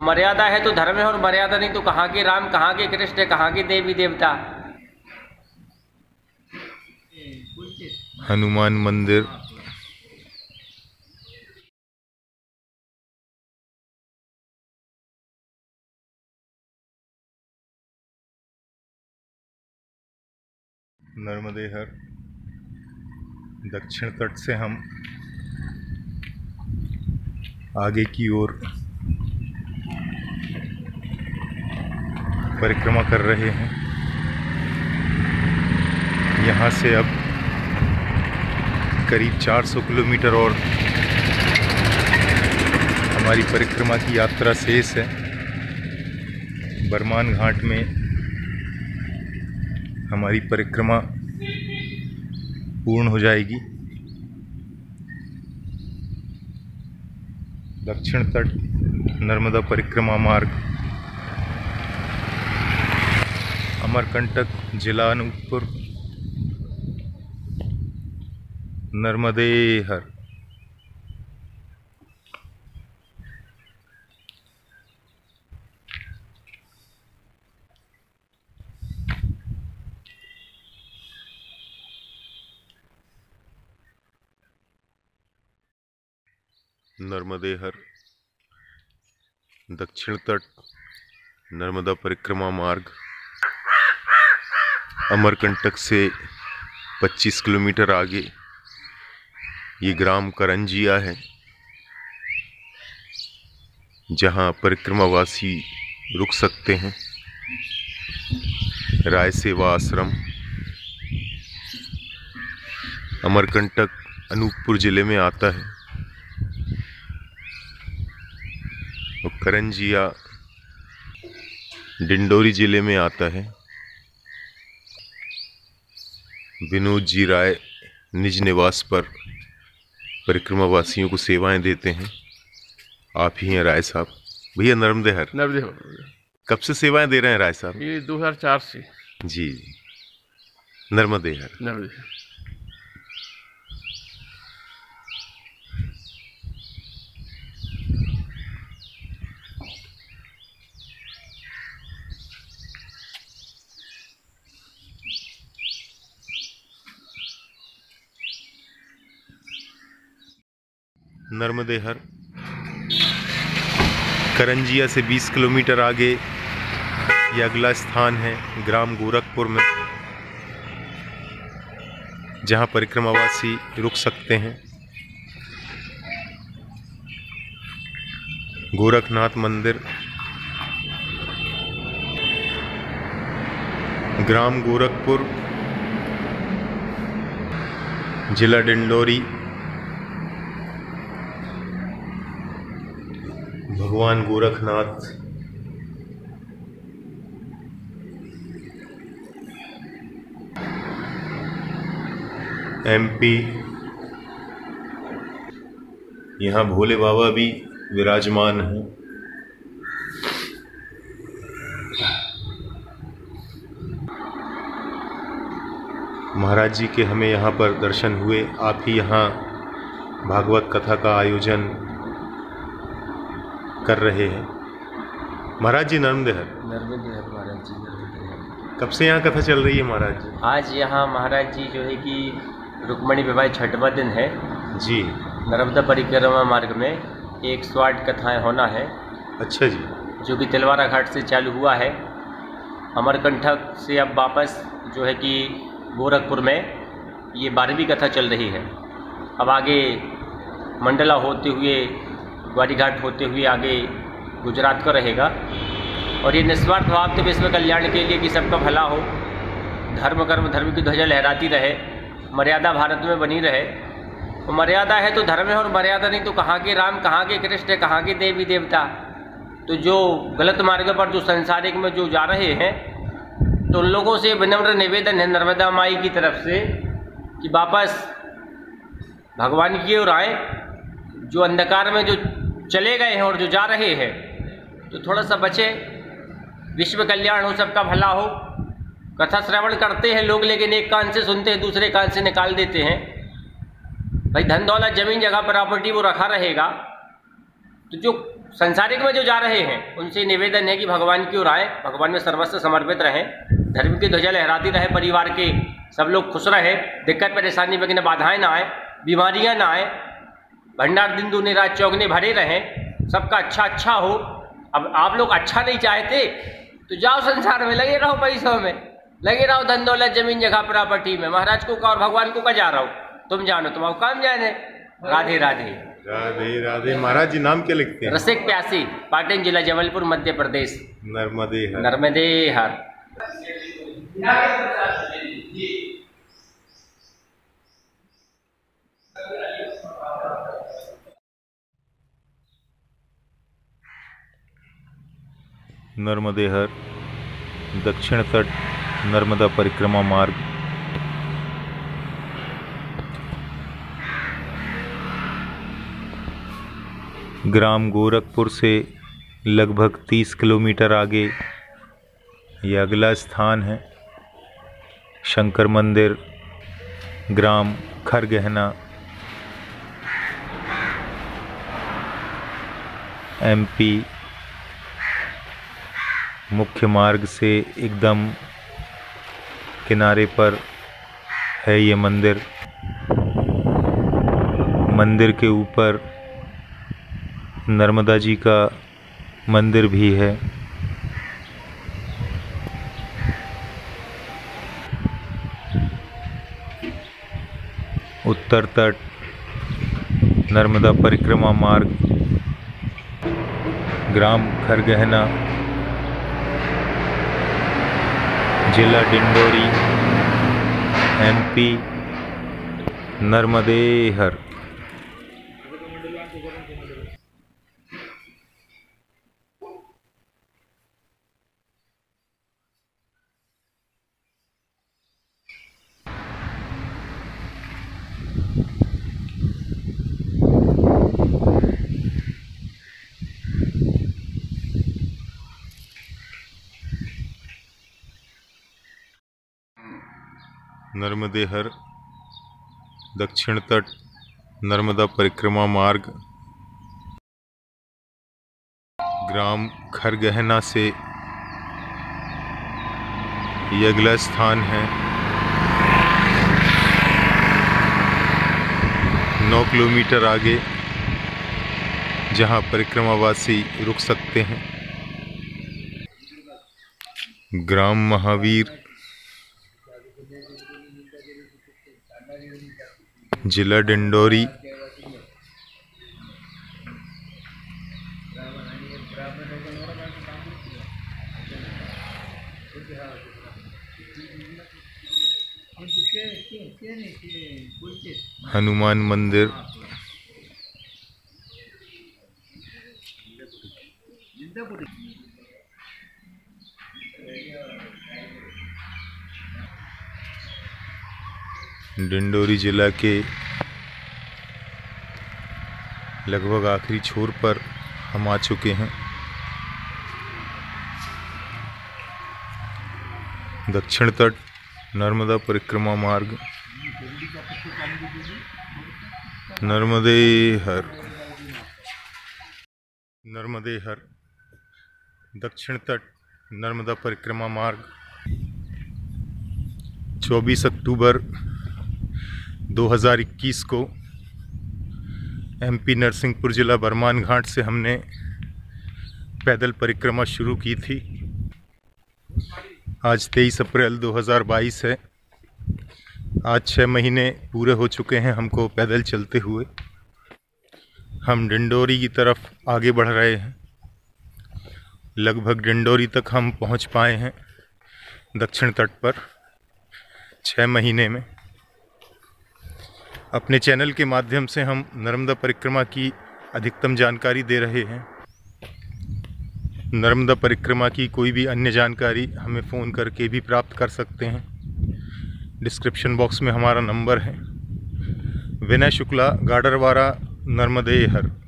मर्यादा है तो धर्म है, और मर्यादा नहीं तो कहाँ के राम, कहाँ के कृष्ण, कहाँ के देवी देवता। हनुमान मंदिर, नर्मदेहर। दक्षिण तट से हम आगे की ओर परिक्रमा कर रहे हैं। यहाँ से अब करीब 400 किलोमीटर और हमारी परिक्रमा की यात्रा शेष है। बरमान घाट में हमारी परिक्रमा पूर्ण हो जाएगी। दक्षिण तट नर्मदा परिक्रमा मार्ग, अमरकंटक, जिला अनूपपुर, नर्मदेहर। नर्मदेहर दक्षिण तट नर्मदा परिक्रमा मार्ग, अमरकंटक से 25 किलोमीटर आगे ये ग्राम करंजिया है, जहाँ परिक्रमावासी रुक सकते हैं। राय सेवा आश्रम अमरकंटक अनूपपुर जिले में आता है और करंजिया डिंडोरी जिले में आता है। विनोद जी राय निज निवास पर परिक्रमावासियों को सेवाएं देते हैं। आप ही हैं राय साहब। भैया नर्मदेहर कब से सेवाएं दे रहे हैं राय साहब? ये 2004 से। जी नर्मदेहर। नर्मदेहर करंजिया से 20 किलोमीटर आगे ये अगला स्थान है, ग्राम गोरखपुर में, जहाँ परिक्रमावासी रुक सकते हैं। गोरखनाथ मंदिर, ग्राम गोरखपुर, जिला डिंडोरी, भगवान गोरखनाथ। MP, यहाँ भोले बाबा भी विराजमान हैं। महाराज जी के हमें यहाँ पर दर्शन हुए। आप ही यहाँ भागवत कथा का आयोजन कर रहे हैं। महाराज जी नर्मदेहर महाराज जी कब से यहाँ कथा चल रही है महाराज जी? आज यहाँ महाराज जी जो है कि रुक्मणी विवाह 6वां दिन है जी। नर्मदा परिक्रमा मार्ग में 108 कथाएं होना है। अच्छा जी। जो कि तिलवारा घाट से चालू हुआ है। अमरकंटक से अब वापस जो है कि गोरखपुर में ये 12वीं कथा चल रही है। अब आगे मंडला होते हुए, ग्वारी घाट होते हुए आगे गुजरात का रहेगा। और ये निस्वार्थ भाव से विश्व कल्याण के लिए कि सबका भला हो, धर्म कर्म धर्म की ध्वजा लहराती रहे, मर्यादा भारत में बनी रहे। तो मर्यादा है तो धर्म है, और मर्यादा नहीं तो कहाँ के राम, कहाँ के कृष्ण, कहाँ के देवी देवता। तो जो गलत मार्ग पर जो संसारिक में जो जा रहे हैं, तो उन लोगों से विनम्र निवेदन है नर्मदा माई की तरफ से कि वापस भगवान की ओर आए। जो अंधकार में जो चले गए हैं और जो जा रहे हैं, तो थोड़ा सा बचे। विश्व कल्याण हो, सबका भला हो। कथा श्रवण करते हैं लोग, लेकिन एक कान से सुनते हैं, दूसरे कान से निकाल देते हैं। भाई धन दौलत जमीन जगह प्रॉपर्टी वो रखा रहेगा, तो जो संसारिक में जो जा रहे हैं उनसे निवेदन है कि भगवान की ओर आए, भगवान में सर्वस्व समर्पित रहें, धर्म की ध्वजा लहराती रहे, परिवार के सब लोग खुश रहे, दिक्कत परेशानी में बाधाएं ना आए, बीमारियां ना आए, भंडार दिन दूने रात चौगने भरे रहें, सबका अच्छा हो। अब आप लोग अच्छा नहीं चाहते तो जाओ संसार में, लगे रहो पैसों में, लगे रहो धन दौलत जमीन जगह प्रॉपर्टी में, महाराज को का और भगवान को का जा रहा हो, तुम जानो तुम्हारा काम जाने। राधे राधे। राधे राधे। महाराज जी नाम क्या लिखते हैं? रसिक प्यासी, पाटन जिला, जबलपुर, मध्य प्रदेश। नर्मदे हर। नर्मदे हर। नर्मदे हर दक्षिण तट नर्मदा परिक्रमा मार्ग ग्राम गोरखपुर से लगभग 30 किलोमीटर आगे यह अगला स्थान है। शंकर मंदिर, ग्राम खरगहना, MP मुख्य मार्ग से एकदम किनारे पर है ये मंदिर। मंदिर के ऊपर नर्मदा जी का मंदिर भी है। उत्तर तट नर्मदा परिक्रमा मार्ग ग्राम खरगहना, जिला डिंडोरी, MP, नर्मदे हर। नर्मदे हर दक्षिण तट नर्मदा परिक्रमा मार्ग ग्राम खरगहना से यह अगला स्थान है। 9 किलोमीटर आगे जहां परिक्रमावासी रुक सकते हैं। ग्राम महावीर, जिला डिंडोरी, हनुमान मंदिर, डिंडोरी जिला के लगभग आखिरी छोर पर हम आ चुके हैं। दक्षिण तट नर्मदा परिक्रमा मार्ग नर्मदे हर। नर्मदे हर दक्षिण तट नर्मदा परिक्रमा मार्ग 24 अक्टूबर 2021 को MP नरसिंहपुर जिला बरमान घाट से हमने पैदल परिक्रमा शुरू की थी। आज 23 अप्रैल 2022 है। आज 6 महीने पूरे हो चुके हैं हमको पैदल चलते हुए। हम डिंडोरी की तरफ आगे बढ़ रहे हैं। लगभग डिंडोरी तक हम पहुंच पाए हैं दक्षिण तट पर 6 महीने में। अपने चैनल के माध्यम से हम नर्मदा परिक्रमा की अधिकतम जानकारी दे रहे हैं। नर्मदा परिक्रमा की कोई भी अन्य जानकारी हमें फ़ोन करके भी प्राप्त कर सकते हैं। डिस्क्रिप्शन बॉक्स में हमारा नंबर है। विनय शुक्ला, गाडरवारा, नर्मदे हर।